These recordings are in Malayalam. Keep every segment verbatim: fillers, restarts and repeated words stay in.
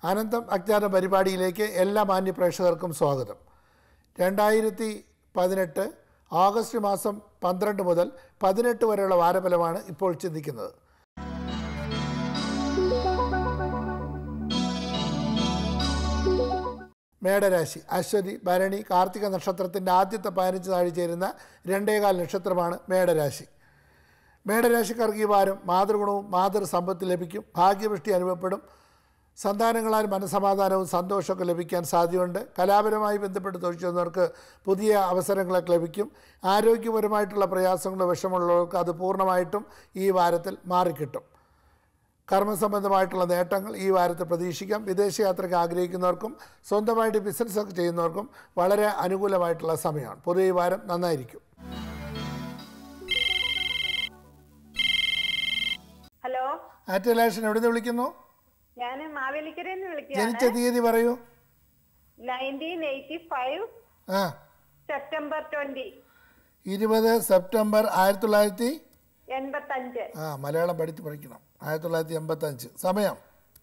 അനന്തം അജ്ഞാത പരിപാടിയിലേക്ക് എല്ലാ മാന്യ പ്രേക്ഷകർക്കും സ്വാഗതം. രണ്ടായിരത്തി പതിനെട്ട് ഓഗസ്റ്റ് മാസം പന്ത്രണ്ട് മുതൽ പതിനെട്ട് വരെയുള്ള വാരഫലമാണ് ഇപ്പോൾ ചിന്തിക്കുന്നത്. മേടരാശി അശ്വതി, ഭരണി, കാർത്തിക നക്ഷത്രത്തിൻ്റെ ആദ്യത്തെ പതിനഞ്ച് നാഴി ചേരുന്ന രണ്ടേകാൽ നക്ഷത്രമാണ് മേടരാശി. മേടരാശിക്കാർക്ക് ഈ വാരം മാതൃഗുണവും മാതൃ സമ്പത്ത് ലഭിക്കും. ഭാഗ്യവൃഷ്ടി അനുഭവപ്പെടും. സന്താനങ്ങളാൽ മനസ്സമാധാനവും സന്തോഷമൊക്കെ ലഭിക്കാൻ സാധ്യതയുണ്ട്. കലാപരമായി ബന്ധപ്പെട്ട് തൊഴിൽ ചെയ്യുന്നവർക്ക് പുതിയ അവസരങ്ങളൊക്കെ ലഭിക്കും. ആരോഗ്യപരമായിട്ടുള്ള പ്രയാസങ്ങളോ വിഷമമുള്ളവർക്ക് അത് പൂർണ്ണമായിട്ടും ഈ വാരത്തിൽ മാറിക്കിട്ടും. കർമ്മസംബന്ധമായിട്ടുള്ള നേട്ടങ്ങൾ ഈ വാരത്തിൽ പ്രതീക്ഷിക്കാം. വിദേശയാത്രയ്ക്ക് ആഗ്രഹിക്കുന്നവർക്കും സ്വന്തമായിട്ട് ബിസിനസ്സൊക്കെ ചെയ്യുന്നവർക്കും വളരെ അനുകൂലമായിട്ടുള്ള സമയമാണ്. പൊതുവെ ഈ വാരം നന്നായിരിക്കും. ഹലോ, ആറ്റലാഷൻ എവിടെ നിന്ന് വിളിക്കുന്നു? ഞാൻ മാവേലിക്കരയിൽ നിന്ന് വിളിക്കുകയാണ്. ജനിച്ച തീയതി പറയൂ. നയൻറ്റീൻ എയ്റ്റി ഫൈവ് ആ സെപ്റ്റംബർ ട്വന്റി ഇരുപത് സെപ്റ്റംബർ ആയിരത്തി തൊള്ളായിരത്തി എൺപത്തഞ്ച്. ആ മലയാളം പഠിച്ച് പഠിക്കണം. ആയിരത്തി തൊള്ളായിരത്തി എൺപത്തഞ്ച്. സമയം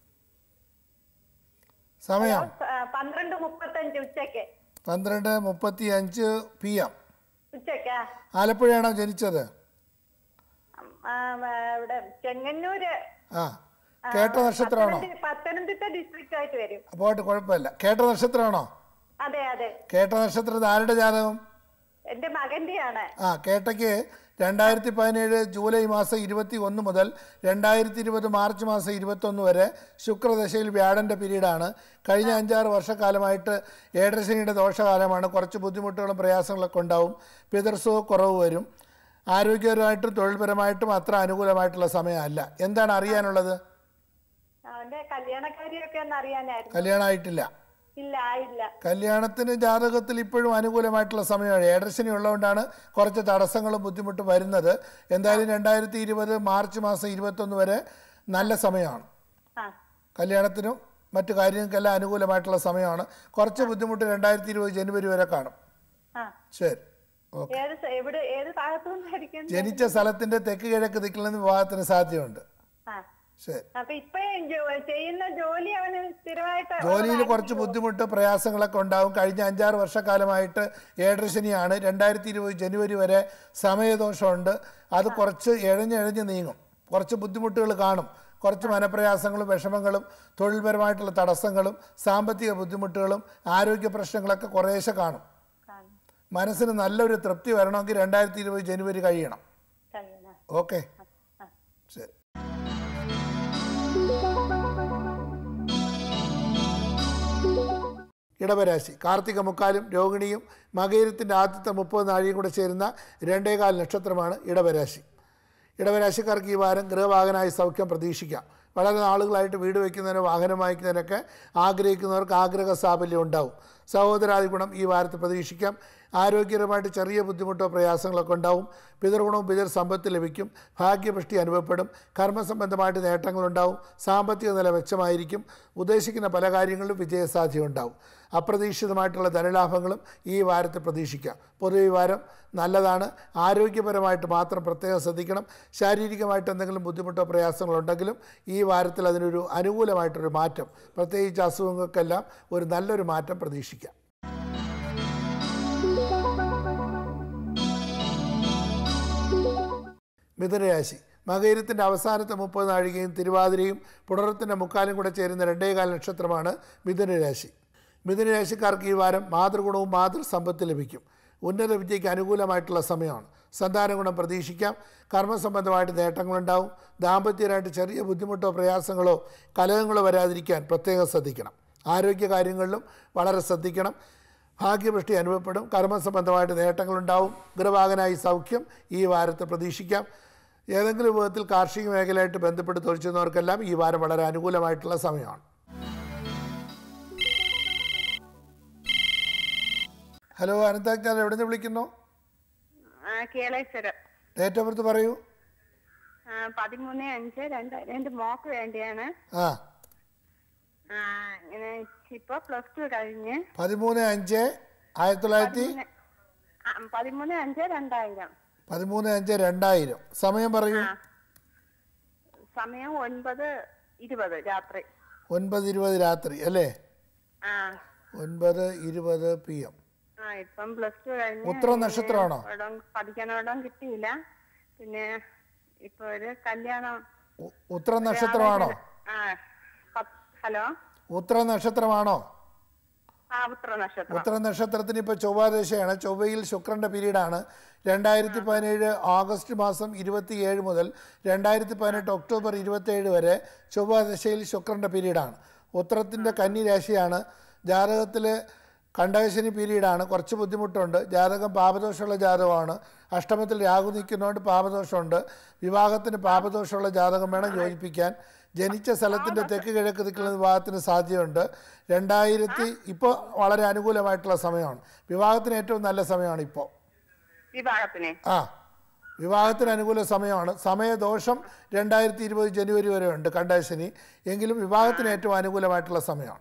സമയം പന്ത്രണ്ട് മുപ്പത്തഞ്ച് ഉച്ചക്ക്. പന്ത്രണ്ട് മുപ്പത്തി അഞ്ച് പി എം ഉച്ചക്ക്. ആലപ്പുഴയാണോ ജനിച്ചത്? ഇവിടെ ചെങ്ങന്നൂര്. ആ കേട്ട നക്ഷത്രമാണോ? പത്തനംതിട്ട ഡിസ്ട്രിക്റ്റ് ആയിട്ട് വരും. പോയിട്ട് കുഴപ്പമില്ല. കേട്ട നക്ഷത്രമാണോ? അതെ അതെ. കേട്ട നക്ഷത്രത്തിൽ ആരുടെ ജാതകം? എന്റെ മകന്റെയാണ്. ആ കേട്ടയ്ക്ക് രണ്ടായിരത്തി പതിനേഴ് ജൂലൈ മാസം ഇരുപത്തി ഒന്ന് മുതൽ രണ്ടായിരത്തി ഇരുപത് മാർച്ച് മാസം ഇരുപത്തൊന്ന് വരെ ശുക്രദശയിൽ വ്യാഴൻ്റെ പീരീഡാണ്. കഴിഞ്ഞ അഞ്ചാറ് വർഷക്കാലമായിട്ട് ഏഴരശനിയുടെ ദോഷകാലമാണ്. കുറച്ച് ബുദ്ധിമുട്ടുകളും പ്രയാസങ്ങളൊക്കെ ഉണ്ടാവും. പിതൃസുഖ കുറവ് വരും. ആരോഗ്യപരമായിട്ടും തൊഴിൽപരമായിട്ടും അത്ര അനുകൂലമായിട്ടുള്ള സമയമല്ല. എന്താണ് അറിയാനുള്ളത്? കല്യാണം ആയിട്ടില്ല. കല്യാണത്തിന് ജാതകത്തിൽ ഇപ്പോഴും അനുകൂലമായിട്ടുള്ള സമയമാണ്. ഏഴരശനി ഉള്ളതുകൊണ്ടാണ് കുറച്ച് തടസ്സങ്ങളും ബുദ്ധിമുട്ടും വരുന്നത്. എന്തായാലും രണ്ടായിരത്തി ഇരുപത് മാർച്ച് മാസം ഇരുപത്തൊന്ന് വരെ നല്ല സമയമാണ്. കല്യാണത്തിനും മറ്റു കാര്യങ്ങൾക്കെല്ലാം അനുകൂലമായിട്ടുള്ള സമയമാണ്. കുറച്ച് ബുദ്ധിമുട്ട് രണ്ടായിരത്തി ഇരുപത് ജനുവരി വരെ കാണും. ശരി, ഓക്കെ. ജനിച്ച സ്ഥലത്തിന്റെ തെക്ക് കിഴക്ക് ദിക്കിൽ നിന്ന് വിവാഹത്തിന് സാധ്യതയുണ്ട്. ജോലിയിൽ കുറച്ച് ബുദ്ധിമുട്ട് പ്രയാസങ്ങളൊക്കെ ഉണ്ടാവും. കഴിഞ്ഞ അഞ്ചാറ് വർഷക്കാലമായിട്ട് ഏഴരശനിയാണ്. രണ്ടായിരത്തി ഇരുപത് ജനുവരി വരെ സമയദോഷമുണ്ട്. അത് കുറച്ച് എഴഞ്ഞെഴഞ്ഞ് നീങ്ങും. കുറച്ച് ബുദ്ധിമുട്ടുകൾ കാണും. കുറച്ച് മനപ്രയാസങ്ങളും വിഷമങ്ങളും തൊഴിൽപരമായിട്ടുള്ള തടസ്സങ്ങളും സാമ്പത്തിക ബുദ്ധിമുട്ടുകളും ആരോഗ്യ പ്രശ്നങ്ങളൊക്കെ കുറേശ്ശെ കാണും. മനസ്സിന് നല്ലൊരു തൃപ്തി വരണമെങ്കിൽ രണ്ടായിരത്തി ഇരുപത് ജനുവരി കഴിയണം. ഓക്കെ, ശരി. ഇടവരാശി കാർത്തിക മുക്കാലും രോഹിണിയും മകയിരത്തിൻ്റെ ആദ്യത്തെ മുപ്പത് നാഴിയും കൂടെ ചേരുന്ന രണ്ടേകാൽ നക്ഷത്രമാണ് ഇടവരാശി. ഇടവരാശിക്കാർക്ക് ഈ വാരം ഗൃഹവാഹനമായി സൗഖ്യം പ്രതീക്ഷിക്കാം. വളരെ നാളുകളായിട്ട് വീട് വയ്ക്കുന്നതിനോ വാഹനം വാങ്ങിക്കുന്നതിനൊക്കെ ആഗ്രഹിക്കുന്നവർക്ക് ആഗ്രഹ സാഫല്യം ഉണ്ടാവും. സഹോദരാദി ഗുണം ഈ വാരത്തിൽ പ്രതീക്ഷിക്കാം. ആരോഗ്യപരമായിട്ട് ചെറിയ ബുദ്ധിമുട്ടോ പ്രയാസങ്ങളൊക്കെ ഉണ്ടാവും. പിതൃഗുണവും പിതൃ സമ്പത്ത് ലഭിക്കും. ഭാഗ്യപുഷ്ടി അനുഭവപ്പെടും. കർമ്മസംബന്ധമായിട്ട് നേട്ടങ്ങളുണ്ടാവും. സാമ്പത്തിക നില മെച്ചമായിരിക്കും. ഉദ്ദേശിക്കുന്ന പല കാര്യങ്ങളിലും വിജയസാധ്യത ഉണ്ടാവും. അപ്രതീക്ഷിതമായിട്ടുള്ള ധനലാഭങ്ങളും ഈ വാരത്തിൽ പ്രതീക്ഷിക്കാം. പൊതുവെ ഈ വാരം നല്ലതാണ്. ആരോഗ്യപരമായിട്ട് മാത്രം പ്രത്യേകം ശ്രദ്ധിക്കണം. ശാരീരികമായിട്ട് എന്തെങ്കിലും ബുദ്ധിമുട്ടോ പ്രയാസങ്ങളുണ്ടെങ്കിലും ഈ വാരത്തിൽ അതിനൊരു അനുകൂലമായിട്ടൊരു മാറ്റം, പ്രത്യേകിച്ച് അസുഖങ്ങൾക്കെല്ലാം ഒരു നല്ലൊരു മാറ്റം പ്രതീക്ഷിക്കാം. മിഥുനരാശി മകയിരത്തിൻ്റെ അവസാനത്തെ മുപ്പത് നാഴികയും തിരുവാതിരയും പുണർത്തിൻ്റെ മുക്കാലും കൂടെ ചേരുന്ന രണ്ടേകാൽ നക്ഷത്രമാണ് മിഥുനരാശി. മിഥുനരാശിക്കാർക്ക് ഈ വാരം മാതൃഗുണവും മാതൃ സമ്പത്ത് ലഭിക്കും. ഉന്നത വിദ്യയ്ക്ക് അനുകൂലമായിട്ടുള്ള സമയമാണ്. സന്താന ഗുണം പ്രതീക്ഷിക്കാം. കർമ്മസംബന്ധമായിട്ട് നേട്ടങ്ങളുണ്ടാവും. ദാമ്പത്യമായിട്ട് ചെറിയ ബുദ്ധിമുട്ടോ പ്രയാസങ്ങളോ കലഹങ്ങളോ വരാതിരിക്കാൻ പ്രത്യേകം ശ്രദ്ധിക്കണം. ആരോഗ്യകാര്യങ്ങളിലും വളരെ ശ്രദ്ധിക്കണം. ഭാഗ്യവൃഷ്ടി അനുഭവപ്പെടും. കർമ്മസംബന്ധമായിട്ട് നേട്ടങ്ങളുണ്ടാവും. ഗൃഹവാഹനായി സൗഖ്യം ഈ വാരത്തെ പ്രതീക്ഷിക്കാം. ഏതെങ്കിലും വിധത്തിൽ കാർഷിക മേഖലയായിട്ട് ബന്ധപ്പെട്ട് തൊഴിൽ ചെയ്യുന്നവർക്കെല്ലാം ഈ വാരം വളരെ അനുകൂലമായിട്ടുള്ള സമയമാണ്. ഹലോ, അനന്താജ്ഞാൻ എവിടെ നിന്ന് വിളിക്കുന്നു? ഡേറ്റ് ഓഫ് ബർത്ത് പറയൂ. പതിമൂന്ന് അഞ്ച് രണ്ടായിരം. എന്റെ മോക്ക് വേണ്ടിയാണ്. ആ ഇപ്പൊ പ്ലസ് ടു കഴിഞ്ഞ് പതിമൂന്ന് അഞ്ച് ആയിരത്തി തൊള്ളായിരത്തി പതിമൂന്ന് അഞ്ച് രണ്ടായിരം പതിമൂന്ന് അഞ്ച് രണ്ടായിരം. സമയം പറയൂ. സമയം ഒൻപത് ഇരുപത് രാത്രി. ഒൻപത് ഇരുപത് രാത്രി അല്ലേ? ആ ഒൻപത് ഇരുപത് പി എം. ആ ഇപ്പം പ്ലസ് ടു കഴിഞ്ഞ് ഉത്തര നക്ഷത്രമാണോ? പഠിക്കാനോടം കിട്ടിയില്ല. പിന്നെ ഇപ്പൊ ഒരു കല്യാണം. ഉത്തര നക്ഷത്രമാണോ? ആ ഹലോ, ഉത്തര നക്ഷത്രമാണോ? ആ ഉത്തര നക്ഷത്രം. ഉത്തര നക്ഷത്രത്തിന് ഇപ്പോൾ ചൊവ്വാദശയാണ്. ചൊവ്വയിൽ ശുക്രൻ്റെ പീരീഡാണ്. രണ്ടായിരത്തി പതിനേഴ് ഓഗസ്റ്റ് മാസം ഇരുപത്തിയേഴ് മുതൽ രണ്ടായിരത്തി പതിനെട്ട് ഒക്ടോബർ ഇരുപത്തേഴ് വരെ ചൊവ്വാദശയിൽ ശുക്രൻ്റെ പീരീഡാണ്. ഉത്തരത്തിൻ്റെ കന്നി രാശിയാണ്. ജാതകത്തിൽ കണ്ടകശനി പീരീഡാണ്. കുറച്ച് ബുദ്ധിമുട്ടുണ്ട്. ജാതകം പാപദോഷമുള്ള ജാതകമാണ്. അഷ്ടമത്തിൽ രാഹു നിൽക്കുന്നതുകൊണ്ട് പാപദോഷമുണ്ട്. വിവാഹത്തിന് പാപദോഷമുള്ള ജാതകം വേണം യോജിപ്പിക്കാൻ. ജനിച്ച സ്ഥലത്തിൻ്റെ തെക്ക് കിഴക്ക് ദിക്കുള്ള വിവാഹത്തിന് സാധ്യതയുണ്ട്. രണ്ടായിരത്തി ഇപ്പോൾ വളരെ അനുകൂലമായിട്ടുള്ള സമയമാണ്. വിവാഹത്തിന് ഏറ്റവും നല്ല സമയമാണ് ഇപ്പോൾ. വിവാഹത്തിന് ആ വിവാഹത്തിന് അനുകൂല സമയമാണ്. സമയദോഷം രണ്ടായിരത്തി ഇരുപത് ജനുവരി വരെ ഉണ്ട് കണ്ടകശനി. എങ്കിലും വിവാഹത്തിന് ഏറ്റവും അനുകൂലമായിട്ടുള്ള സമയമാണ്.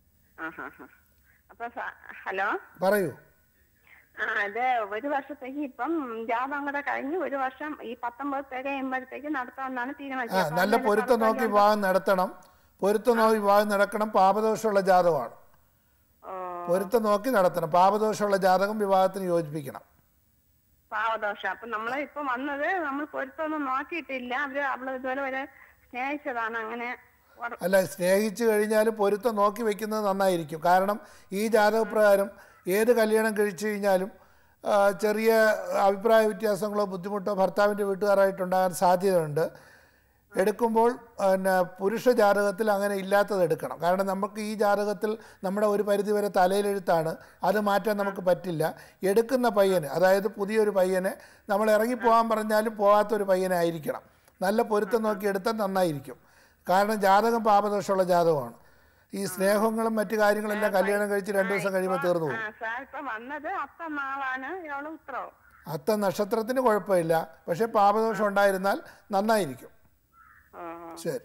ഹലോ, പറയൂ. ആ ഇത് ഒരു വർഷത്തേക്ക് ഇപ്പം ജാതകം കൂടെ കഴിഞ്ഞ് ഒരു വർഷം ഈ പത്തൊമ്പത് തികയുമ്പോഴത്തേക്ക് നടത്താമെന്നാണ് ആ തീരുമാനിച്ചത്. നല്ല പൊരുത്തം നോക്കി വിവാഹം നടത്തണം. പൊരുത്തം നോക്കി വിവാഹം നടക്കണം. പാപദോഷമുള്ള ജാതകമാണ്. പൊരുത്തം നോക്കി നടത്തണം. പാപദോഷമുള്ള ജാതകം വിവാഹത്തിന് യോജിപ്പിക്കണം. പാവദോഷം. അപ്പൊ നമ്മളെ ഇപ്പൊ വന്നത് നമ്മൾ പൊരുത്തമൊന്നും നോക്കിയിട്ടില്ല. അവര് അവള് ഇതുപോലെ വരെ സ്നേഹിച്ചതാണ്. അങ്ങനെ അല്ല, സ്നേഹിച്ചു കഴിഞ്ഞാലും പൊരുത്തം നോക്കി വെക്കുന്നത് നന്നായിരിക്കും. കാരണം ഈ ജാതകപ്രകാരം ഏത് കല്യാണം കഴിച്ചു കഴിഞ്ഞാലും ചെറിയ അഭിപ്രായ വ്യത്യാസങ്ങളോ ബുദ്ധിമുട്ടോ ഭർത്താവിൻ്റെ വീട്ടുകാരായിട്ടുണ്ടാകാൻ സാധ്യതയുണ്ട്. എടുക്കുമ്പോൾ പിന്നെ പുരുഷ ജാതകത്തിൽ അങ്ങനെ ഇല്ലാത്തത് എടുക്കണം. കാരണം നമുക്ക് ഈ ജാതകത്തിൽ നമ്മുടെ ഒരു പരിധിവരെ തലയിലെഴുത്താണ്. അത് മാറ്റാൻ നമുക്ക് പറ്റില്ല. എടുക്കുന്ന പയ്യന്, അതായത് പുതിയൊരു പയ്യനെ നമ്മൾ ഇറങ്ങിപ്പോകാൻ പറഞ്ഞാലും പോകാത്തൊരു പയ്യനെ ആയിരിക്കണം. നല്ല പൊരുത്തം നോക്കി എടുത്താൽ നന്നായിരിക്കും. കാരണം ജാതകം പാപദോഷമുള്ള ജാതകമാണ്. ഈ സ്നേഹങ്ങളും മറ്റു കാര്യങ്ങളെല്ലാം കല്യാണം കഴിച്ച് രണ്ടു ദിവസം കഴിയുമ്പോൾ തീർന്നു പോകും. അത്ത നക്ഷത്രത്തിന് കുഴപ്പമില്ല. പക്ഷെ പാപദോഷം ഉണ്ടായിരുന്നാൽ നന്നായിരിക്കും. ശരി.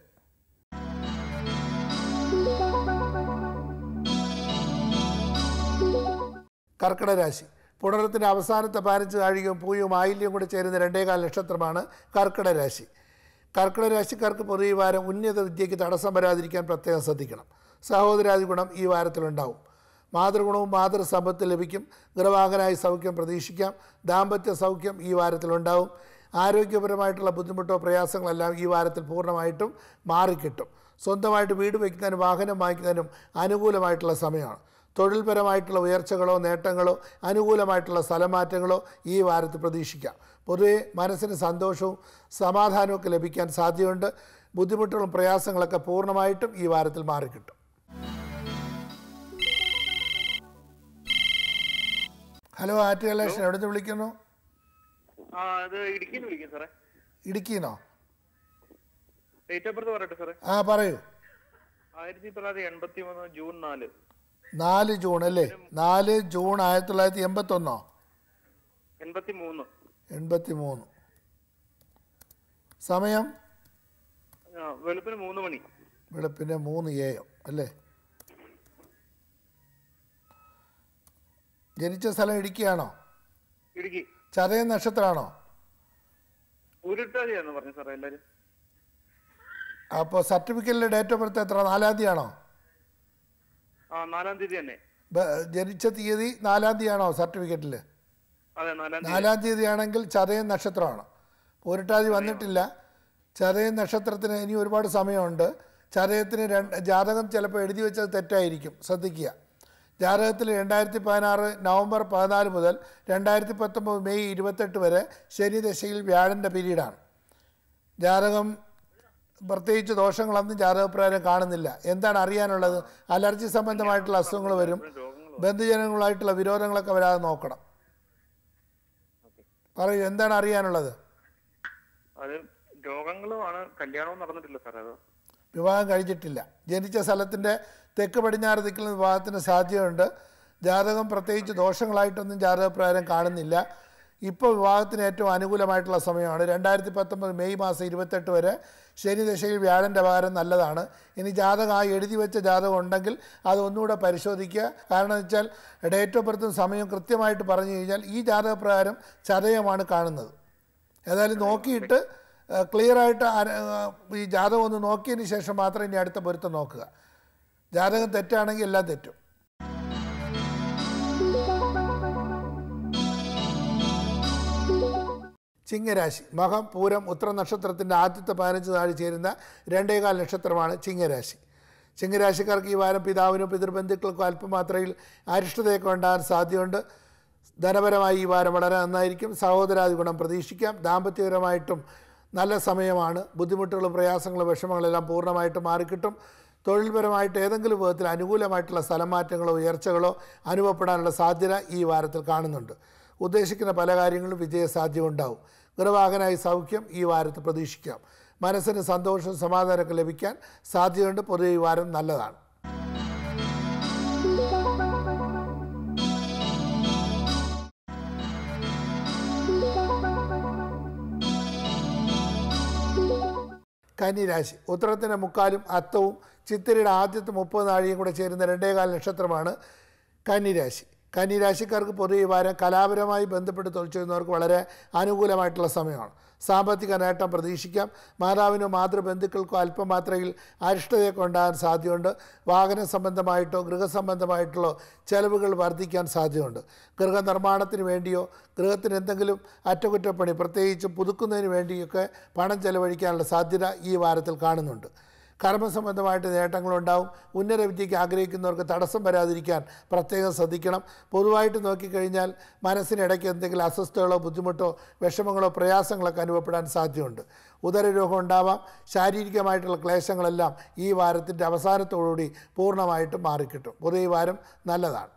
കർക്കിടക രാശി. പുണരത്തിൻ്റെ അവസാനത്തെ പതിനഞ്ച് നാഴികയും പൂയും ആയില്യം കൂടി ചേരുന്ന രണ്ടേകാൽ നക്ഷത്രമാണ് കർക്കിടക രാശി. കർക്കിടക രാശിക്കാർക്ക് പൊതുവെ ഈ വാരം ഉന്നത വിദ്യയ്ക്ക് തടസ്സം വരാതിരിക്കാൻ പ്രത്യേകം ശ്രദ്ധിക്കണം. സഹോദരാദി ഗുണം ഈ വാരത്തിലുണ്ടാവും. മാതൃഗുണവും മാതൃസമ്പത്ത് ലഭിക്കും. ഗൃഹവാഹനായി സൗഖ്യം പ്രതീക്ഷിക്കാം. ദാമ്പത്യ സൗഖ്യം ഈ വാരത്തിലുണ്ടാവും. ആരോഗ്യപരമായിട്ടുള്ള ബുദ്ധിമുട്ടോ പ്രയാസങ്ങളെല്ലാം ഈ വാരത്തിൽ പൂർണ്ണമായിട്ടും മാറിക്കിട്ടും. സ്വന്തമായിട്ട് വീട് വയ്ക്കുന്നതിനും വാഹനം വാങ്ങിക്കുന്നതിനും അനുകൂലമായിട്ടുള്ള സമയമാണ്. തൊഴിൽപരമായിട്ടുള്ള ഉയർച്ചകളോ നേട്ടങ്ങളോ അനുകൂലമായിട്ടുള്ള സ്ഥലമാറ്റങ്ങളോ ഈ വാരത്തിൽ പ്രതീക്ഷിക്കാം. പൊതുവെ മനസ്സിന് സന്തോഷവും സമാധാനവും ഒക്കെ ലഭിക്കാൻ സാധ്യതയുണ്ട്. ബുദ്ധിമുട്ടുകളും പ്രയാസങ്ങളൊക്കെ പൂർണ്ണമായിട്ടും ഈ വാരത്തിൽ മാറിക്കിട്ടും. ഹലോ, ആറ്റ് കലേഷൻ, എവിടെ നിന്ന് വിളിക്കുന്നു? ഇടുക്കിന്നോ? ആ പറയൂ. നാല് ജൂൺ അല്ലേ? നാല് ജൂൺ ആയിരത്തി തൊള്ളായിരത്തി എൺപത്തി ഒന്നോ എൺപത്തി മൂന്ന്. സമയം വെളുപ്പിന് മൂന്ന് മണി. വെളുപ്പിന് മൂന്ന് എ എം അല്ലേ? ജനിച്ച സ്ഥലം ഇടുക്കിയാണോ? ഇടുക്കി. ചതയം നക്ഷത്രമാണോ? അപ്പോൾ സർട്ടിഫിക്കറ്റിലെ ഡേറ്റ് ഓഫ് ബർത്ത് എത്ര? നാലാം തീയതി ആണോ? നാലാം തീയതി തന്നെ. ജനിച്ച തീയതി നാലാം തീയതി ആണോ സർട്ടിഫിക്കറ്റിൽ? നാലാം തീയതി ആണെങ്കിൽ ചതയം നക്ഷത്രമാണ്. പൂരിട്ടാതി വന്നിട്ടില്ല. ചതയം നക്ഷത്രത്തിന് ഇനി ഒരുപാട് സമയമുണ്ട്. ചതയത്തിന് രണ്ട് ജാതകം ചിലപ്പോൾ എഴുതി വെച്ചത് തെറ്റായിരിക്കും, ശ്രദ്ധിക്കുക. ജാതകത്തിൽ രണ്ടായിരത്തി പതിനാറ് നവംബർ പതിനാല് മുതൽ രണ്ടായിരത്തി പത്തൊമ്പത് മെയ് ഇരുപത്തെട്ട് വരെ ശനി ദശയിൽ വ്യാഴൻ്റെ പീരീഡാണ്. ജാതകം പ്രത്യേകിച്ച് ദോഷങ്ങളൊന്നും ജാതകപ്രകാരം കാണുന്നില്ല. എന്താണ് അറിയാനുള്ളത്? അലർജി സംബന്ധമായിട്ടുള്ള അസുഖങ്ങൾ വരും. ബന്ധുജനങ്ങളുമായിട്ടുള്ള വിരോധങ്ങളൊക്കെ വരാതെ നോക്കണം. പറയൂ, എന്താണ് അറിയാനുള്ളത്? വിവാഹം കഴിച്ചിട്ടില്ല. ജനിച്ച സ്ഥലത്തിൻ്റെ തെക്ക് പടിഞ്ഞാറ് ദിക്കിൽ വിവാഹത്തിന് സാധ്യതയുണ്ട്. ജാതകം പ്രത്യേകിച്ച് ദോഷങ്ങളായിട്ടൊന്നും ജാതകപ്രകാരം കാണുന്നില്ല. ഇപ്പോൾ വിവാഹത്തിന് ഏറ്റവും അനുകൂലമായിട്ടുള്ള സമയമാണ്. രണ്ടായിരത്തി പത്തൊമ്പത് മെയ് മാസം ഇരുപത്തെട്ട് വരെ ശനി ദശയിൽ വ്യാഴൻ്റെ പകരം നല്ലതാണ്. ഇനി ജാതകം ആ എഴുതി വെച്ച ജാതകം ഉണ്ടെങ്കിൽ അത് ഒന്നുകൂടെ പരിശോധിക്കുക. കാരണം എന്ന് വെച്ചാൽ ഡേറ്റ് ഓഫ് ബർത്തും സമയവും കൃത്യമായിട്ട് പറഞ്ഞു കഴിഞ്ഞാൽ ഈ ജാതകപ്രകാരം ചതയമാണ് കാണുന്നത്. ഏതായാലും നോക്കിയിട്ട് ക്ലിയറായിട്ട് ഈ ജാതകം ഒന്ന് നോക്കിയതിന് ശേഷം മാത്രം ഇനി അടുത്ത പൊരുത്തം നോക്കുക. ജാതകം തെറ്റാണെങ്കിൽ എല്ലാം തെറ്റും. ചിങ്ങരാശി മകം പൂരം ഉത്തര നക്ഷത്രത്തിൻ്റെ ആദ്യത്തെ പതിനഞ്ച് നാഴി ചേരുന്ന രണ്ടേകാൽ നക്ഷത്രമാണ് ചിങ്ങരാശി. ചിങ്ങരാശിക്കാർക്ക് ഈ വാരം പിതാവിനും പിതൃബന്ധുക്കൾക്കും അല്പമാത്രയിൽ അരിഷ്ടതയൊക്കെ ഉണ്ടാകാൻ സാധ്യതയുണ്ട്. ധനപരമായി ഈ വാരം വളരെ നന്നായിരിക്കും. സഹോദരാദി ഗുണം പ്രതീക്ഷിക്കാം. ദാമ്പത്യപരമായിട്ടും നല്ല സമയമാണ്. ബുദ്ധിമുട്ടുകളും പ്രയാസങ്ങളും വിഷമങ്ങളെല്ലാം പൂർണ്ണമായിട്ട് മാറിക്കിട്ടും. തൊഴിൽപരമായിട്ട് ഏതെങ്കിലും വിധത്തിൽ അനുകൂലമായിട്ടുള്ള സ്ഥലമാറ്റങ്ങളോ ഉയർച്ചകളോ അനുഭവപ്പെടാനുള്ള സാധ്യത ഈ വാരത്തിൽ കാണുന്നുണ്ട്. ഉദ്ദേശിക്കുന്ന പല കാര്യങ്ങളും വിജയസാധ്യത ഉണ്ടാവും. ഗൃഹവാഹനായി സൗഖ്യം ഈ വാരത്തിൽ പ്രതീക്ഷിക്കാം. മനസ്സിന് സന്തോഷവും സമാധാനമൊക്കെ ലഭിക്കാൻ സാധ്യതയുണ്ട്. പൊതുവെ ഈ വാരം നല്ലതാണ്. കന്നിരാശി ഉത്തരത്തിൻ്റെ മുക്കാലും അത്തവും ചിത്തിരയുടെ ആദ്യത്തെ മുപ്പത് നാഴിയും കൂടെ ചേരുന്ന രണ്ടേകാൽ നക്ഷത്രമാണ് കന്നിരാശി. കന്നിരാശിക്കാർക്ക് പൊതുവെ ഈ വാരം കലാപരമായി ബന്ധപ്പെട്ട് തൊഴിൽ ചെയ്യുന്നവർക്ക് വളരെ അനുകൂലമായിട്ടുള്ള സമയമാണ്. സാമ്പത്തിക നേട്ടം പ്രതീക്ഷിക്കാം. മാതാവിനോ മാതൃബന്ധുക്കൾക്കോ അല്പമാത്രയിൽ അരിഷ്ടതയൊക്കെ ഉണ്ടാകാൻ സാധ്യതയുണ്ട്. വാഹന സംബന്ധമായിട്ടോ ഗൃഹസംബന്ധമായിട്ടുള്ള ചെലവുകൾ വർദ്ധിക്കാൻ സാധ്യതയുണ്ട്. ഗൃഹനിർമ്മാണത്തിന് വേണ്ടിയോ ഗൃഹത്തിന് എന്തെങ്കിലും അറ്റകുറ്റപ്പണി പ്രത്യേകിച്ച് പുതുക്കുന്നതിന് വേണ്ടിയൊക്കെ പണം ചെലവഴിക്കാനുള്ള സാധ്യത ഈ വാരത്തിൽ കാണുന്നുണ്ട്. കർമ്മസംബന്ധമായിട്ട് നേട്ടങ്ങളുണ്ടാവും. ഉന്നത വിദ്യയ്ക്ക് ആഗ്രഹിക്കുന്നവർക്ക് തടസ്സം വരാതിരിക്കാൻ പ്രത്യേകം ശ്രദ്ധിക്കണം. പൊതുവായിട്ട് നോക്കിക്കഴിഞ്ഞാൽ മനസ്സിനിടയ്ക്ക് എന്തെങ്കിലും അസ്വസ്ഥതകളോ ബുദ്ധിമുട്ടോ വിഷമങ്ങളോ പ്രയാസങ്ങളൊക്കെ അനുഭവപ്പെടാൻ സാധ്യതയുണ്ട്. ഉദരരോഗം ഉണ്ടാവാം. ശാരീരികമായിട്ടുള്ള ക്ലേശങ്ങളെല്ലാം ഈ വാരത്തിൻ്റെ അവസാനത്തോടുകൂടി പൂർണ്ണമായിട്ടും മാറിക്കിട്ടും. പൊതുവെ ഈ വാരം നല്ലതാണ്.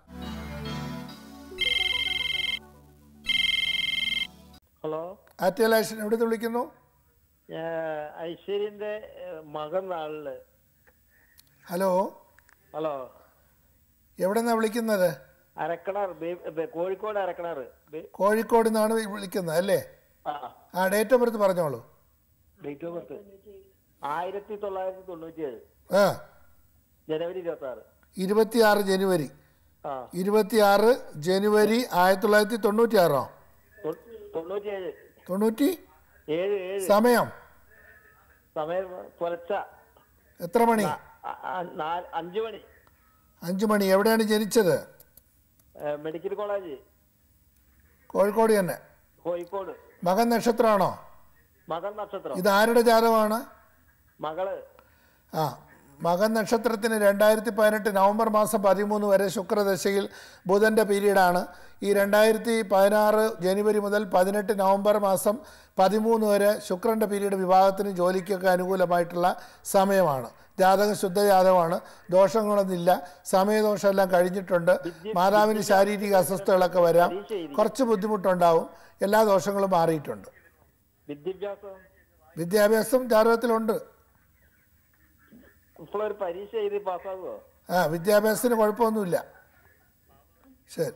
ഹലോ, ആറ്റലാഷൻ എവിടെ നിന്ന് വിളിക്കുന്നു? ഐശ്വര്യന്റെ മകൻ നാളില്. ഹലോ ഹലോ, എവിടെ നിന്നാണ് വിളിക്കുന്നത്? അരക്കണർ, കോഴിക്കോട് അരക്കണർ. കോഴിക്കോട് നിന്നാണ് വിളിക്കുന്നത് അല്ലേ? ആ, ഡേറ്റ് ഓഫ് ബർത്ത് പറഞ്ഞോളൂ. ഡേറ്റ് ഓഫ് ബർത്ത് ആയിരത്തി തൊള്ളായിരത്തി തൊണ്ണൂറ്റി ഏഴ് ആ ജനുവരി ഇരുപത്തി ആറ് ഇരുപത്തിയാറ് ജനുവരി ആ ഇരുപത്തിയാറ് ജനുവരി ആയിരത്തി തൊള്ളായിരത്തി തൊണ്ണൂറ്റി ആറോ തൊണ്ണൂറ്റി ഏഴ് തൊണ്ണൂറ്റി ഏഴ് ഏഴ് സമയം സമയം പുലർച്ച എത്ര മണി? അഞ്ചു മണി. അഞ്ചു മണി. എവിടെയാണ് ജനിച്ചത്? മെഡിക്കൽ കോളേജ് കോഴിക്കോട് തന്നെ. കോഴിക്കോട്. മകൻ നക്ഷത്രമാണോ? മകൻ നക്ഷത്രം. ഇത് ആരുടെ ജാതകമാണ്? മകള്. ആ, മകൻ നക്ഷത്രത്തിന് രണ്ടായിരത്തി പതിനെട്ട് നവംബർ മാസം പതിമൂന്ന് വരെ ശുക്രദശയിൽ ബുധൻ്റെ പീരീഡാണ്. ഈ രണ്ടായിരത്തി പതിനാറ് ജനുവരി മുതൽ പതിനെട്ട് നവംബർ മാസം പതിമൂന്ന് വരെ ശുക്രൻ്റെ പീരീഡ് വിവാഹത്തിനും ജോലിക്കൊക്കെ അനുകൂലമായിട്ടുള്ള സമയമാണ്. ജാതകം ശുദ്ധജാതകമാണ്. ദോഷങ്ങളൊന്നുമില്ല. സമയദോഷമെല്ലാം കഴിഞ്ഞിട്ടുണ്ട്. മാതാവിന് ശാരീരിക അസ്വസ്ഥതകളൊക്കെ വരാം. കുറച്ച് ബുദ്ധിമുട്ടുണ്ടാവും. എല്ലാ ദോഷങ്ങളും മാറിയിട്ടുണ്ട്. വിദ്യാഭ്യാസം വിദ്യാഭ്യാസം ജാതകത്തിലുണ്ട്. ഒരു പരീക്ഷ എഴുതി പാസ്സാകുമോ? ആ, വിദ്യാഭ്യാസത്തിന് കുഴപ്പമൊന്നുമില്ല. ശരി.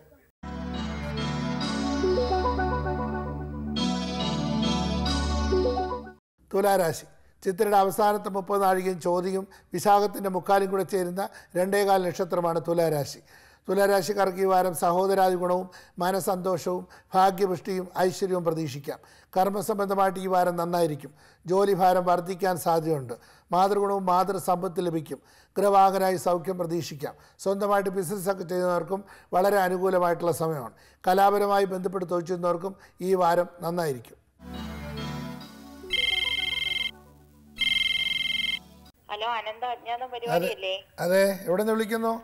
തുലാരാശി ചിത്രയുടെ അവസാനത്തെ മുപ്പത് നാഴികയും ചോദ്യവും വിശാഖത്തിൻ്റെ മുക്കാലും കൂടെ ചേരുന്ന രണ്ടേകാൽ നക്ഷത്രമാണ് തുലാരാശി. തുലാരാശിക്കാർക്ക് ഈ വാരം സഹോദരാദി ഗുണവും മനസന്തോഷവും ഭാഗ്യപുഷ്ടിയും ഐശ്വര്യവും പ്രതീക്ഷിക്കാം. കർമ്മസംബന്ധമായിട്ട് ഈ വാരം നന്നായിരിക്കും. ജോലിഭാരം വർദ്ധിക്കാൻ സാധ്യതയുണ്ട്. മാതൃഗുണവും മാതൃസമ്പത്ത് ലഭിക്കും. ഗൃഹവാഹനായി സൗഖ്യം പ്രതീക്ഷിക്കാം. സ്വന്തമായിട്ട് ബിസിനസ്സൊക്കെ ചെയ്യുന്നവർക്കും വളരെ അനുകൂലമായിട്ടുള്ള സമയമാണ്. കലാപരമായി ബന്ധപ്പെട്ട് തൊഴിൽ ചെയ്യുന്നവർക്കും ഈ വാരം നന്നായിരിക്കും. ഹലോ, അനന്ത അജ്ഞാത പരിപാടിയല്ലേ? അതെ, എവിടെ നിന്ന് വിളിക്കുന്നു?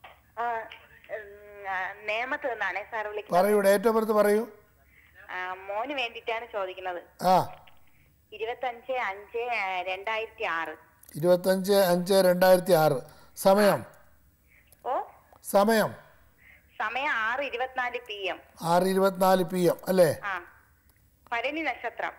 നേമത്ത് നിന്നാണേ സാർ വിളിക്കുന്നത്. പറയൂ, ഡേറ്റ് ഓഫ് ബർത്ത് പറയൂ. മോന് വേണ്ടിട്ടാണ് ചോദിക്കുന്നത്. ആ, ഇരുപത്തഞ്ച് അഞ്ച് രണ്ടായിരത്തി ആറ്. ഇരുപത്തഞ്ച് അഞ്ച് രണ്ടായിരത്തി ആറ്. സമയം? ഓ, സമയം സമയം ആറ് ഇരുപത്തിനാല് പി എം. ആറ് ഇരുപത്തിനാല് പി എം അല്ലേ? ആ, ഭരണി നക്ഷത്രം.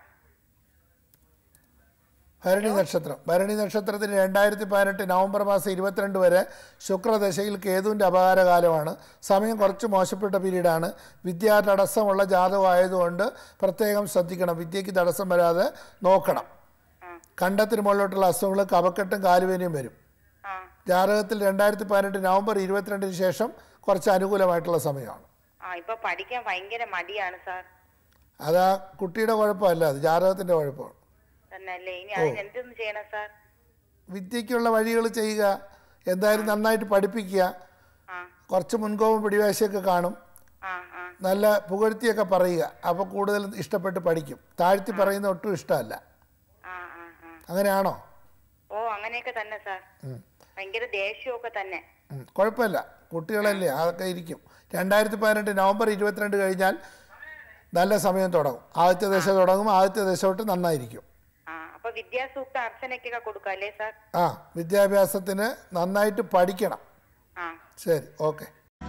ഭരണി നക്ഷത്രം. ഭരണി നക്ഷത്രത്തിന് രണ്ടായിരത്തി പതിനെട്ട് നവംബർ മാസം ഇരുപത്തിരണ്ട് വരെ ശുക്രദശയിൽ കേതുവിൻ്റെ അപകാരകാലമാണ്. സമയം കുറച്ച് മോശപ്പെട്ട പീരീഡാണ്. വിദ്യാ തടസ്സമുള്ള ജാതകമായതുകൊണ്ട് പ്രത്യേകം ശ്രദ്ധിക്കണം. വിദ്യയ്ക്ക് തടസ്സം വരാതെ നോക്കണം. കണ്ടത്തിന് മുകളിലോട്ടുള്ള അസുഖങ്ങൾ കഫക്കെട്ടും കാലുവേനയും വരും. ജാതകത്തിൽ രണ്ടായിരത്തി പതിനെട്ട് നവംബർ ഇരുപത്തിരണ്ടിന് ശേഷം കുറച്ച് അനുകൂലമായിട്ടുള്ള സമയമാണ്. പഠിക്കാൻ ഭയങ്കര മടിയാണ് സാർ. അതാ കുട്ടിയുടെ കുഴപ്പമല്ല, അത് ജാതകത്തിൻ്റെ കുഴപ്പമാണ്. വിദ്യയ്ക്കുള്ള വഴികൾ ചെയ്യുക. എന്തായാലും നന്നായിട്ട് പഠിപ്പിക്കുക. ആ കുറച്ച് മുൻകോപം പിടിവാശിയൊക്കെ കാണും. ആ ആ നല്ല പുകഴ്ത്തിയൊക്കെ പറയുക. അപ്പോൾ കൂടുതൽ ഇഷ്ടപ്പെട്ട് പഠിക്കും. താഴ്ത്തി പറയുന്ന ഒട്ടും ഇഷ്ടമല്ല. ആ ആ ആ അങ്ങനെയാണോ? ഓ അങ്ങനെയൊക്കെ തന്നെ സാർ. ഭയങ്കര ദേഷ്യമൊക്കെ തന്നെ. ഉം. കുഴപ്പമില്ല, കുട്ടികളല്ലേ, അതൊക്കെ ഇരിക്കും. രണ്ടായിരത്തി പതിനെട്ട് നവംബർ ഇരുപത്തിരണ്ട് കഴിഞ്ഞാൽ നല്ല സമയം തുടങ്ങും. ആദ്യത്തെ ദശ തുടങ്ങും. ആദ്യത്തെ ദശ തൊട്ട് നന്നായിരിക്കും. ആ അപ്പൊ വിദ്യാസൂക്ത അർച്ചനയ്ക്കൊക്കെ കൊടുക്കാം അല്ലേ സാർ? ആ, വിദ്യാഭ്യാസത്തിന് നന്നായിട്ട് പഠിക്കണം. ആ ശരി, ഓക്കെ.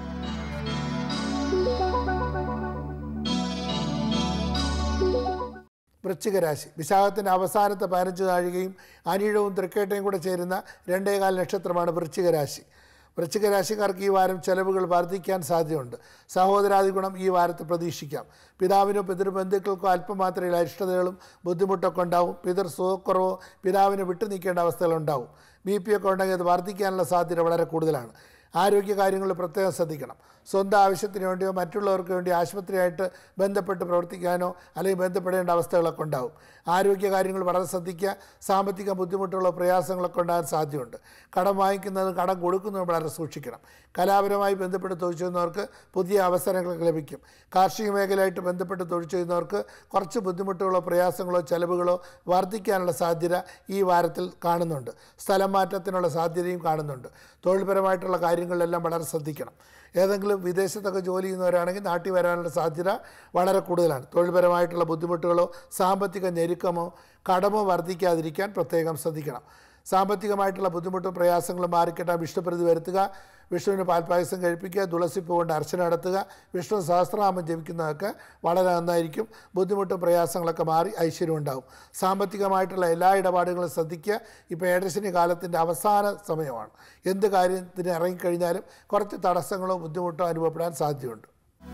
വൃശ്ചികരാശി വിശാഖത്തിൻ്റെ അവസാനത്തെ പതിനഞ്ച് നാഴികയും അനിഴവും തൃക്കേട്ടയും കൂടെ ചേരുന്ന രണ്ടേകാൽ നക്ഷത്രമാണ് വൃശ്ചികരാശി. വൃശ്ചികരാശിക്കാർക്ക് ഈ വാരം ചെലവുകൾ വർദ്ധിക്കാൻ സാധ്യതയുണ്ട്. സഹോദരാദി ഗുണം ഈ വാരത്തെ പ്രതീക്ഷിക്കാം. പിതാവിനോ പിതൃബന്ധുക്കൾക്കോ അല്പം മാത്രമേ അരിഷ്ടതകളും ബുദ്ധിമുട്ടൊക്കെ ഉണ്ടാവും. പിതൃ സുഖക്കുറവോ പിതാവിനെ വിട്ടു നിൽക്കേണ്ട അവസ്ഥകളുണ്ടാവും. ബി പി ഒക്കെ ഉണ്ടെങ്കിൽ അത് വർദ്ധിക്കാനുള്ള സാധ്യത വളരെ കൂടുതലാണ്. ആരോഗ്യകാര്യങ്ങളിൽ പ്രത്യേകം ശ്രദ്ധിക്കണം. സ്വന്തം ആവശ്യത്തിന് വേണ്ടിയോ മറ്റുള്ളവർക്ക് വേണ്ടി ആശുപത്രിയായിട്ട് ബന്ധപ്പെട്ട് പ്രവർത്തിക്കാനോ അല്ലെങ്കിൽ ബന്ധപ്പെടേണ്ട അവസ്ഥകളൊക്കെ ഉണ്ടാവും. ആരോഗ്യകാര്യങ്ങൾ വളരെ ശ്രദ്ധിക്കുക. സാമ്പത്തിക ബുദ്ധിമുട്ടുള്ള പ്രയാസങ്ങളൊക്കെ ഉണ്ടാകാൻ സാധ്യതയുണ്ട്. കടം വാങ്ങിക്കുന്നതും കടം കൊടുക്കുന്നതും വളരെ സൂക്ഷിക്കണം. കലാപരമായി ബന്ധപ്പെട്ട് തൊഴിൽ ചെയ്യുന്നവർക്ക് പുതിയ അവസരങ്ങൾ ലഭിക്കും. കാർഷിക മേഖലയായിട്ട് ബന്ധപ്പെട്ട് തൊഴിൽ ചെയ്യുന്നവർക്ക് കുറച്ച് ബുദ്ധിമുട്ടുകളോ പ്രയാസങ്ങളോ ചെലവുകളോ വർദ്ധിക്കാനുള്ള സാധ്യത ഈ വാരത്തിൽ കാണുന്നുണ്ട്. സ്ഥലം മാറ്റത്തിനുള്ള സാധ്യതയും കാണുന്നുണ്ട്. തൊഴിൽപരമായിട്ടുള്ള കാര്യങ്ങളിലെല്ലാം വളരെ ശ്രദ്ധിക്കണം. ഏതെങ്കിലും വിദേശത്തൊക്കെ ജോലി ചെയ്യുന്നവരാണെങ്കിൽ നാട്ടിൽ വരാനുള്ള സാധ്യത വളരെ കൂടുതലാണ്. തൊഴിൽപരമായിട്ടുള്ള ബുദ്ധിമുട്ടുകളോ സാമ്പത്തിക ഞെരുക്കമോ കടമോ വർദ്ധിക്കാതിരിക്കാൻ പ്രത്യേകം ശ്രദ്ധിക്കണം. സാമ്പത്തികമായിട്ടുള്ള ബുദ്ധിമുട്ടും പ്രയാസങ്ങളും മാറിക്കിട്ടാൻ വിഷ്ണുപ്രതി വരുത്തുക. വിഷ്ണുവിന് പാൽപ്പായസം കഴിപ്പിക്കുക. തുളസിപ്പൂ കൊണ്ട് അർച്ചന നടത്തുക. വിഷ്ണു സഹസ്രനാമം ജപിക്കുന്നതൊക്കെ വളരെ നന്നായിരിക്കും. ബുദ്ധിമുട്ടും പ്രയാസങ്ങളൊക്കെ മാറി ഐശ്വര്യം ഉണ്ടാകും. സാമ്പത്തികമായിട്ടുള്ള എല്ലാ ഇടപാടുകളും ശ്രദ്ധിക്കുക. ഇപ്പോൾ ഏഴരശനി കാലത്തിൻ്റെ അവസാന സമയമാണ്. എന്ത് കാര്യത്തിന് ഇറങ്ങിക്കഴിഞ്ഞാലും കുറച്ച് തടസ്സങ്ങളോ ബുദ്ധിമുട്ടോ അനുഭവപ്പെടാൻ സാധ്യതയുണ്ട്.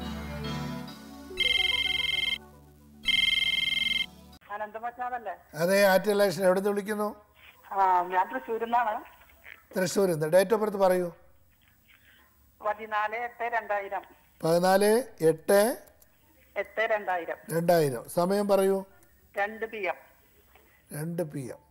അതെ, ആറ്റുലേഷൻ. എവിടെ നിന്ന് വിളിക്കുന്നു? ഞാൻ തൃശ്ശൂരിൽ നിന്നാണ്. തൃശ്ശൂരിൽ നിന്ന്. ഡേറ്റ് ഓഫ് ബർത്ത് പറയൂ. പതിനാല് എട്ട് രണ്ടായിരം. പതിനാല് എട്ട് എട്ട് രണ്ടായിരം. രണ്ടായിരം. സമയം പറയൂ. രണ്ട് പി എം. രണ്ട് പി എം.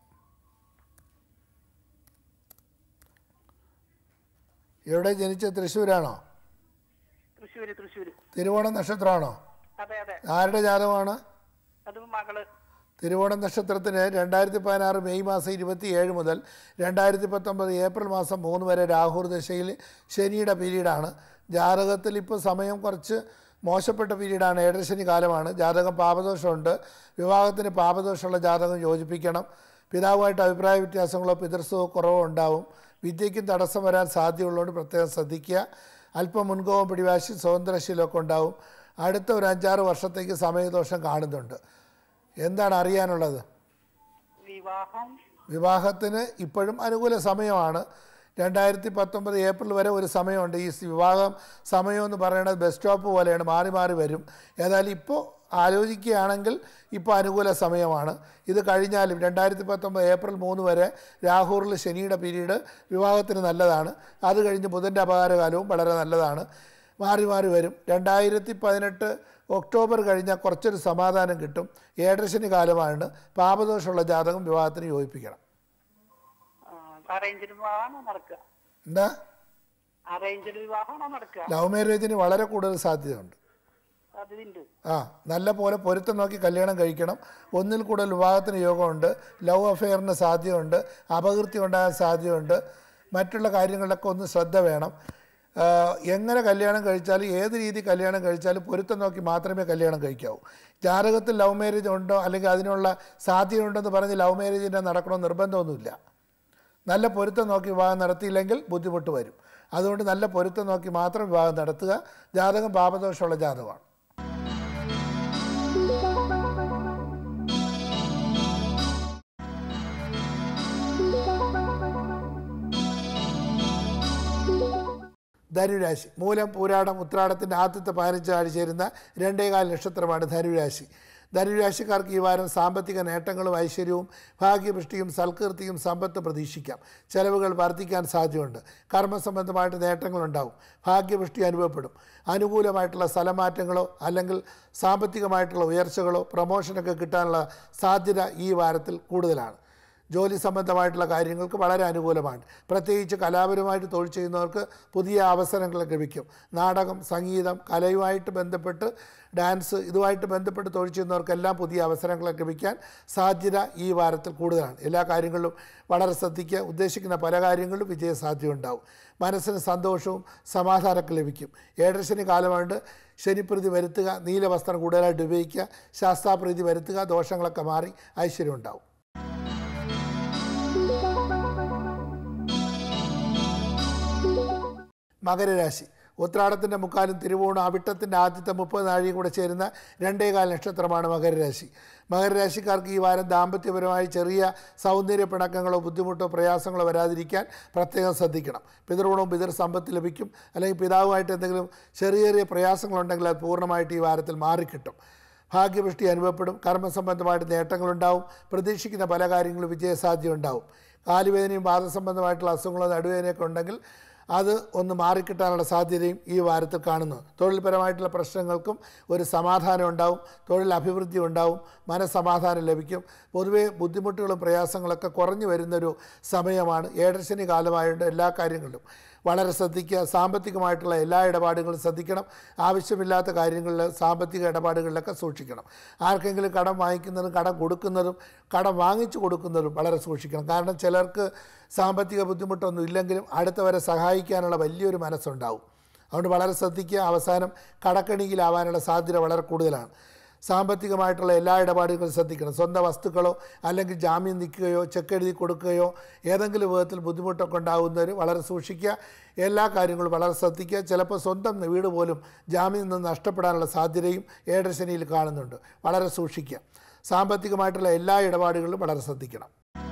എവിടെ ജനിച്ചത്? തൃശ്ശൂരാണോ? തൃശ്ശൂര്. തൃശ്ശൂര്. തിരുവോണം നക്ഷത്രമാണോ? അതെ അതെ. ആരുടെ ജാതകമാണ്? അത് മകള്. തിരുവോണം നക്ഷത്രത്തിന് രണ്ടായിരത്തി പതിനാറ് മെയ് മാസം ഇരുപത്തി ഏഴ് മുതൽ രണ്ടായിരത്തി പത്തൊമ്പത് ഏപ്രിൽ മാസം മൂന്ന് വരെ രാഹുർ ദശയിൽ ശനിയുടെ പീരീഡാണ്. ജാതകത്തിൽ ഇപ്പോൾ സമയം കുറച്ച് മോശപ്പെട്ട പീരീഡാണ്. ഏഴരശനി കാലമാണ്. ജാതകം പാപദോഷമുണ്ട്. വിവാഹത്തിന് പാപദോഷമുള്ള ജാതകം യോജിപ്പിക്കണം. പിതാവുമായിട്ട് അഭിപ്രായ വ്യത്യാസങ്ങളോ പിതൃസുഖോ കുറവോ ഉണ്ടാവും. വിദ്യയ്ക്കും തടസ്സം വരാൻ സാധ്യതയുള്ളതുകൊണ്ട് പ്രത്യേകം ശ്രദ്ധിക്കുക. അല്പം മുൻകോപം പിടിവാശി സ്വതന്ത്രശീലമൊക്കെ ഉണ്ടാവും. അടുത്ത ഒരു അഞ്ചാറ് വർഷത്തേക്ക് സമയദോഷം കാണുന്നുണ്ട്. എന്താണ് അറിയാനുള്ളത്? വിവാഹം വിവാഹത്തിന് ഇപ്പോഴും അനുകൂല സമയമാണ്. രണ്ടായിരത്തി പത്തൊമ്പത് ഏപ്രിൽ വരെ ഒരു സമയമുണ്ട്. ഈ വിവാഹം സമയമെന്ന് പറയുന്നത് ബസ് സ്റ്റോപ്പ് പോലെയാണ്, മാറി മാറി വരും. ഏതായാലും ഇപ്പോൾ ആലോചിക്കുകയാണെങ്കിൽ ഇപ്പോൾ അനുകൂല സമയമാണ്. ഇത് കഴിഞ്ഞാലും രണ്ടായിരത്തി പത്തൊമ്പത് ഏപ്രിൽ മൂന്ന് വരെ രാഹുറിൽ ശനിയുടെ പീരീഡ് വിവാഹത്തിന് നല്ലതാണ്. അത് കഴിഞ്ഞ് ബുധൻ്റെ അപകാരകാലവും വളരെ നല്ലതാണ്. മാറി മാറി വരും. രണ്ടായിരത്തി പതിനെട്ട് ഒക്ടോബർ കഴിഞ്ഞാൽ കുറച്ചൊരു സമാധാനം കിട്ടും. ഏഴരശനി കാലമാണ്. പാപദോഷമുള്ള ജാതകം വിവാഹത്തിന് യോജിപ്പിക്കണം. എന്താ? ലവ് മാരേജിന് വളരെ കൂടുതൽ സാധ്യതയുണ്ട്. ആ, നല്ല പോലെ പൊരുത്തം നോക്കി കല്യാണം കഴിക്കണം. ഒന്നിൽ കൂടുതൽ വിവാഹത്തിന് യോഗമുണ്ട്. ലവ് അഫെയറിന് സാധ്യതയുണ്ട്. അപകീർത്തി ഉണ്ടാകാൻ സാധ്യതയുണ്ട്. മറ്റുള്ള കാര്യങ്ങളിലൊക്കെ ഒന്ന് ശ്രദ്ധ വേണം. എങ്ങനെ കല്യാണം കഴിച്ചാലും ഏത് രീതി കല്യാണം കഴിച്ചാലും പൊരുത്തം നോക്കി മാത്രമേ കല്യാണം കഴിക്കാവൂ. ജാതകത്തിൽ ലവ് മാരേജ് ഉണ്ടോ അല്ലെങ്കിൽ അതിനുള്ള സാധ്യതയുണ്ടെന്ന് പറഞ്ഞ് ലവ് മാരേജിൻ്റെ നടക്കണമെന്ന് നിർബന്ധമൊന്നുമില്ല. നല്ല പൊരുത്തം നോക്കി വിവാഹം നടത്തിയില്ലെങ്കിൽ ബുദ്ധിമുട്ട് വരും. അതുകൊണ്ട് നല്ല പൊരുത്തം നോക്കി മാത്രം വിവാഹം നടത്തുക. ജാതകം പാപദോഷമുള്ള ജാതകമാണ്. ധനുരാശി മൂലം പൂരാടം ഉത്രാടത്തിൻ്റെ ആദ്യത്തെ പതിനഞ്ച് ആഴ്ച ചേരുന്ന രണ്ടേകാൽ നക്ഷത്രമാണ് ധനുരാശി. ധനുരാശിക്കാർക്ക് ഈ വാരം സാമ്പത്തിക നേട്ടങ്ങളും ഐശ്വര്യവും ഭാഗ്യപുഷ്ടിയും സൽകീർത്തിയും സമ്പത്ത് പ്രതീക്ഷിക്കാം. ചെലവുകൾ വർദ്ധിക്കാൻ സാധ്യതയുണ്ട്. കർമ്മസംബന്ധമായിട്ട് നേട്ടങ്ങളുണ്ടാവും. ഭാഗ്യപുഷ്ടി അനുഭവപ്പെടും. അനുകൂലമായിട്ടുള്ള സ്ഥലമാറ്റങ്ങളോ അല്ലെങ്കിൽ സാമ്പത്തികമായിട്ടുള്ള ഉയർച്ചകളോ പ്രമോഷനൊക്കെ കിട്ടാനുള്ള സാധ്യത ഈ വാരത്തിൽ കൂടുതലാണ്. ജോലി സംബന്ധമായിട്ടുള്ള കാര്യങ്ങൾക്ക് വളരെ അനുകൂലമാണ്. പ്രത്യേകിച്ച് കലാപരമായിട്ട് തൊഴിൽ ചെയ്യുന്നവർക്ക് പുതിയ അവസരങ്ങൾ ലഭിക്കും. നാടകം, സംഗീതം, കലയുമായിട്ട് ബന്ധപ്പെട്ട് ഡാൻസ് ഇതുമായിട്ട് ബന്ധപ്പെട്ട് തൊഴിൽ ചെയ്യുന്നവർക്കെല്ലാം പുതിയ അവസരങ്ങൾ ലഭിക്കാൻ സാധ്യത ഈ വാരത്തിൽ കൂടുതലാണ്. എല്ലാ കാര്യങ്ങളിലും വളരെ ശ്രദ്ധിക്കുക. ഉദ്ദേശിക്കുന്ന പല കാര്യങ്ങളിലും വിജയസാധ്യത ഉണ്ടാവും. മനസ്സിന് സന്തോഷവും സമാധാനമൊക്കെ ലഭിക്കും. ഏഴരശനി കാലമായിട്ട് ശനിപ്രീതി വരുത്തുക, നീലവസ്ത്രം കൂടുതലായിട്ട് ഉപയോഗിക്കുക, ശാസ്താപ്രീതി വരുത്തുക, ദോഷങ്ങളൊക്കെ മാറി ഐശ്വര്യം ഉണ്ടാവും. മകരരാശി ഉത്രാടത്തിൻ്റെ മുക്കാലും തിരുവോണം അവിട്ടത്തിൻ്റെ ആദ്യത്തെ മുപ്പത് നാഴിയും കൂടെ ചേരുന്ന രണ്ടേകാൽ നക്ഷത്രമാണ് മകരരാശി. മകരരാശിക്കാർക്ക് ഈ വാരം ദാമ്പത്യപരമായി ചെറിയ സൗന്ദര്യ പിണക്കങ്ങളോ ബുദ്ധിമുട്ടോ പ്രയാസങ്ങളോ വരാതിരിക്കാൻ പ്രത്യേകം ശ്രദ്ധിക്കണം. പിതൃഗുണവും പിതൃ സമ്പത്ത് ലഭിക്കും. അല്ലെങ്കിൽ പിതാവുമായിട്ട് എന്തെങ്കിലും ചെറിയ ചെറിയ പ്രയാസങ്ങളുണ്ടെങ്കിൽ അത് പൂർണ്ണമായിട്ട് ഈ വാരത്തിൽ മാറിക്കിട്ടും. ഭാഗ്യപുഷ്ടി അനുഭവപ്പെടും. കർമ്മസംബന്ധമായിട്ട് നേട്ടങ്ങളുണ്ടാവും. പ്രതീക്ഷിക്കുന്ന പല കാര്യങ്ങളും വിജയസാധ്യത ഉണ്ടാവും. കാലുവേദനയും വാദസംബന്ധമായിട്ടുള്ള അസുഖങ്ങളോ നടുവേദനയൊക്കെ ഉണ്ടെങ്കിൽ അത് ഒന്ന് മാറിക്കിട്ടാനുള്ള സാധ്യതയും ഈ വാരത്തിൽ കാണുന്നു. തൊഴിൽപരമായിട്ടുള്ള പ്രശ്നങ്ങൾക്കും ഒരു സമാധാനം ഉണ്ടാവും. തൊഴിൽ അഭിവൃദ്ധി ഉണ്ടാവും. മനസ്സമാധാനം ലഭിക്കും. പൊതുവേ ബുദ്ധിമുട്ടുകളും പ്രയാസങ്ങളൊക്കെ കുറഞ്ഞു വരുന്നൊരു സമയമാണ്. ഏഴരശനി കാലമായതുകൊണ്ട് എല്ലാ കാര്യങ്ങളിലും വളരെ ശ്രദ്ധിക്കുക. സാമ്പത്തികമായിട്ടുള്ള എല്ലാ ഇടപാടുകളും ശ്രദ്ധിക്കണം. ആവശ്യമില്ലാത്ത കാര്യങ്ങളിൽ സാമ്പത്തിക ഇടപാടുകളിലൊക്കെ സൂക്ഷിക്കണം. ആർക്കെങ്കിലും കടം വാങ്ങിക്കുന്നതും കടം കൊടുക്കുന്നതും കടം വാങ്ങിച്ചു കൊടുക്കുന്നതും വളരെ സൂക്ഷിക്കണം. കാരണം ചിലർക്ക് സാമ്പത്തിക ബുദ്ധിമുട്ടൊന്നും ഇല്ലെങ്കിലും അടുത്തവരെ സഹായിക്കാനുള്ള വലിയൊരു മനസ്സുണ്ടാവും. അതുകൊണ്ട് വളരെ ശ്രദ്ധിക്കുക. അവസാനം കടക്കണിയിലാവാനുള്ള സാധ്യത വളരെ കൂടുതലാണ്. സാമ്പത്തികമായിട്ടുള്ള എല്ലാ ഇടപാടുകളും ശ്രദ്ധിക്കണം. സ്വന്തം വസ്തുക്കളോ അല്ലെങ്കിൽ ജാമ്യം നിൽക്കുകയോ ചെക്ക് എഴുതി കൊടുക്കുകയോ ഏതെങ്കിലും വിധത്തിൽ ബുദ്ധിമുട്ടൊക്കെ ഉണ്ടാകുന്നവർ വളരെ സൂക്ഷിക്കുക. എല്ലാ കാര്യങ്ങളും വളരെ ശ്രദ്ധിക്കുക. ചിലപ്പോൾ സ്വന്തം വീട് പോലും ജാമ്യം നിന്ന് നഷ്ടപ്പെടാനുള്ള സാധ്യതയും ഏഴരശനിയിൽ കാണുന്നുണ്ട്. വളരെ സൂക്ഷിക്കുക. സാമ്പത്തികമായിട്ടുള്ള എല്ലാ ഇടപാടുകളിലും വളരെ ശ്രദ്ധിക്കണം.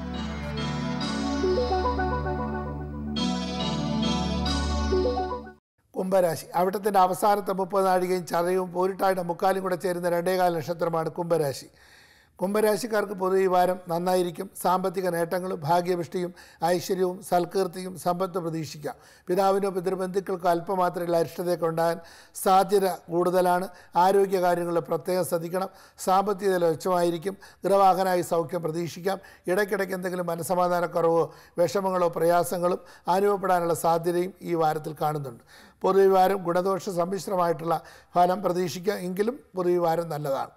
കുംഭരാശി അവിട്ടത്തിൻ്റെ അവസാനത്തെ മുപ്പത് നാഴികയും ചതയവും പോരിട്ടായുടെ മുക്കാലും കൂടെ ചേരുന്ന രണ്ടേകാൽ നക്ഷത്രമാണ് കുംഭരാശി. കുംഭരാശിക്കാർക്ക് പൊതുവെ ഈ വാരം നന്നായിരിക്കും. സാമ്പത്തിക നേട്ടങ്ങളും ഭാഗ്യപുഷ്ടിയും ഐശ്വര്യവും സൽകീർത്തിയും സമ്പത്ത് പ്രതീക്ഷിക്കാം. പിതാവിനോ പിതൃബന്ധുക്കൾക്കോ അല്പമാത്രമുള്ള അരിഷ്ടതയൊക്കെ ഉണ്ടാകാൻ സാധ്യത കൂടുതലാണ്. ആരോഗ്യകാര്യങ്ങളിൽ പ്രത്യേകം ശ്രദ്ധിക്കണം. സാമ്പത്തിക ലക്ഷ്യമായിരിക്കും. ഗൃഹവാഹനായി സൗഖ്യം പ്രതീക്ഷിക്കാം. ഇടയ്ക്കിടയ്ക്ക് എന്തെങ്കിലും മനസ്സമാധാനക്കുറവോ വിഷമങ്ങളോ പ്രയാസങ്ങളും അനുഭവപ്പെടാനുള്ള സാധ്യതയും ഈ വാരത്തിൽ കാണുന്നുണ്ട്. പൊതുവെ വാരം ഗുണദോഷ സമ്മിശ്രമായിട്ടുള്ള ഫലം പ്രതീക്ഷിക്കുക. എങ്കിലും പൊതുവെ വാരം നല്ലതാണ്.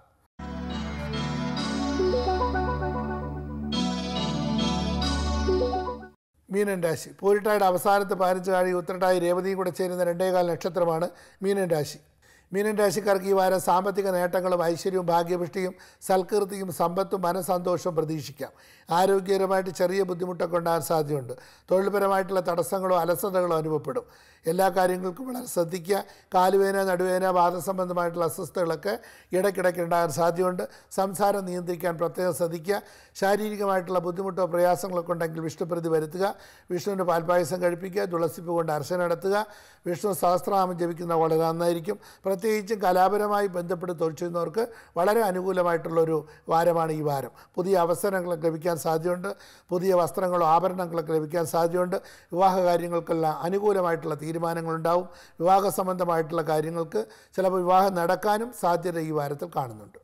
മീനൻ രാശി പൂരിട്ടായുടെ അവസാനത്തെ പതിനഞ്ച് കാഴി ഉത്രട്ടായി രേവതിയും കൂടെ ചേരുന്ന രണ്ടേകാൽ നക്ഷത്രമാണ് മീനൻ രാശി. മീനൻ രാശിക്കാർക്ക് ഈ വാരം സാമ്പത്തിക നേട്ടങ്ങളും ഐശ്വര്യവും ഭാഗ്യപുഷ്ടിയും സൽകീർത്തിയും സമ്പത്തും മനസ്സന്തോഷവും പ്രതീക്ഷിക്കാം. ആരോഗ്യപരമായിട്ട് ചെറിയ ബുദ്ധിമുട്ടൊക്കെ ഉണ്ടാകാൻ സാധ്യതയുണ്ട്. തൊഴിൽപരമായിട്ടുള്ള തടസ്സങ്ങളോ അലസതകളോ അനുഭവപ്പെടും. എല്ലാ കാര്യങ്ങൾക്കും വളരെ ശ്രദ്ധിക്കുക. കാലുവേദന, നടുവേദന, വാദസംബന്ധമായിട്ടുള്ള അസ്വസ്ഥതകളൊക്കെ ഇടയ്ക്കിടയ്ക്ക് ഉണ്ടാകാൻ സാധ്യതയുണ്ട്. സംസാരം നിയന്ത്രിക്കാൻ പ്രത്യേകം ശ്രദ്ധിക്കുക. ശാരീരികമായിട്ടുള്ള ബുദ്ധിമുട്ടോ പ്രയാസങ്ങളൊക്കെ ഉണ്ടെങ്കിൽ വിഷ്ണുപ്രീതി വരുത്തുക. വിഷ്ണുവിൻ്റെ പാൽപ്പായസം കഴിപ്പിക്കുക. തുളസിപ്പ് കൊണ്ട് അർച്ചന നടത്തുക. വിഷ്ണു സഹസ്രനാമം ജപിക്കുന്ന വളരെ നന്നായിരിക്കും. പ്രത്യേകിച്ചും കലാപരമായി ബന്ധപ്പെട്ട് തൊഴിൽ ചെയ്യുന്നവർക്ക് വളരെ അനുകൂലമായിട്ടുള്ളൊരു വാരമാണ് ഈ വാരം. പുതിയ അവസരങ്ങളൊക്കെ ലഭിക്കാൻ സാധ്യതയുണ്ട്. പുതിയ വസ്ത്രങ്ങളോ ആഭരണങ്ങളൊക്കെ ലഭിക്കാൻ സാധ്യതയുണ്ട്. വിവാഹ കാര്യങ്ങൾക്കെല്ലാം അനുകൂലമായിട്ടുള്ള തീരുമാനങ്ങളുണ്ടാവും. വിവാഹ സംബന്ധമായിട്ടുള്ള കാര്യങ്ങൾക്ക് ചിലപ്പോൾ വിവാഹം നടക്കാനും സാധ്യത ഈ വാരത്തിൽ കാണുന്നുണ്ട്.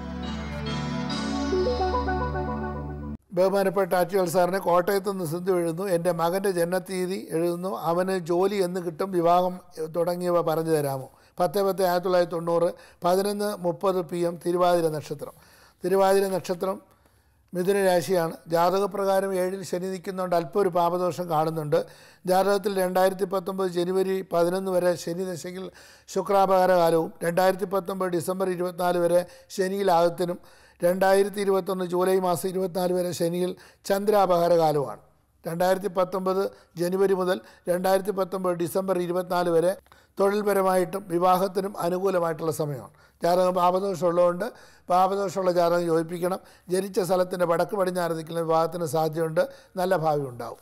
ബഹുമാനപ്പെട്ട ആറ്റുകാൽ സാറിന് കോട്ടയത്ത് നിന്ന് സിന്ധു എഴുതുന്നു. എൻ്റെ മകൻ്റെ ജന്മത്തീയതി എഴുതുന്നു. അവന് ജോലി എന്ന് കിട്ടും, വിവാഹം തുടങ്ങിയവ പറഞ്ഞു തരാമോ? പത്ത് പത്ത് ആയിരത്തി തൊള്ളായിരത്തി തൊണ്ണൂറ് പതിനൊന്ന് മുപ്പത് പി എം തിരുവാതിര നക്ഷത്രം. തിരുവാതിര നക്ഷത്രം മിഥുന രാശിയാണ്. ജാതകപ്രകാരം ഏഴിൽ ശനി നിൽക്കുന്നതുകൊണ്ട് അല്പം ഒരു പാപദോഷം കാണുന്നുണ്ട്. ജാതകത്തിൽ രണ്ടായിരത്തി പത്തൊമ്പത് ജനുവരി പതിനൊന്ന് വരെ ശനി ദശയിൽ ശുക്രാപഹാരകാലവും രണ്ടായിരത്തി പത്തൊമ്പത് ഡിസംബർ ഇരുപത്തിനാല് വരെ ശനിയിൽ ആദത്തിനും രണ്ടായിരത്തി ഇരുപത്തൊന്ന് ജൂലൈ മാസം ഇരുപത്തിനാല് വരെ ശനിയിൽ ചന്ദ്രാപഹാരകാലവുമാണ്. രണ്ടായിരത്തി പത്തൊമ്പത് ജനുവരി മുതൽ രണ്ടായിരത്തി പത്തൊമ്പത് ഡിസംബർ ഇരുപത്തിനാല് വരെ തൊഴിൽപരമായിട്ടും വിവാഹത്തിനും അനുകൂലമായിട്ടുള്ള സമയമാണ്. ജാതകം പാപദോഷമുള്ളതുകൊണ്ട് പാപദോഷമുള്ള ജാതകം യോജിപ്പിക്കണം. ജനിച്ച സ്ഥലത്തിൻ്റെ വടക്ക് പടിഞ്ഞാറ് ദിക്കിൽ വിവാഹത്തിന് സാധ്യതയുണ്ട്. നല്ല ഭാവി ഉണ്ടാവും.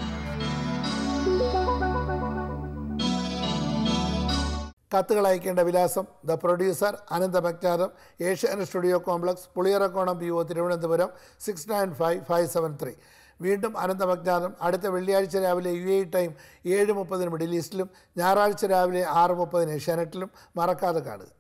കത്തുകൾ അയക്കേണ്ട വിലാസം: the producer, Ananthamajnatham, Asianet studio complex, Puliyarakonam P O, Thiruvananthapuram six nine five five seven three. വീണ്ടും അനന്തമജ്ഞാതം അടുത്ത വെള്ളിയാഴ്ച രാവിലെ യു എ ടൈം ഏഴ് മുപ്പതിന് മിഡിൽ ഈസ്റ്റിലും ഞായറാഴ്ച രാവിലെ ആറ് മുപ്പതിന് ഏഷ്യാനെറ്റിലും മറക്കാതെ കാണുക.